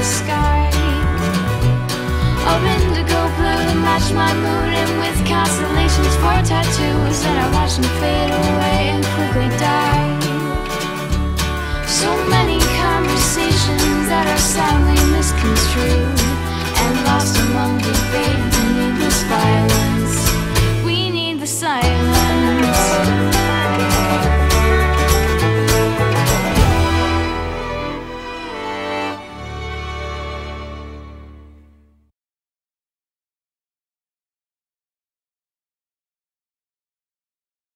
sky, of indigo blue to match my mood, and with constellations for tattoos that I watch them fade away and quickly die. So many conversations that are sadly misconstrued.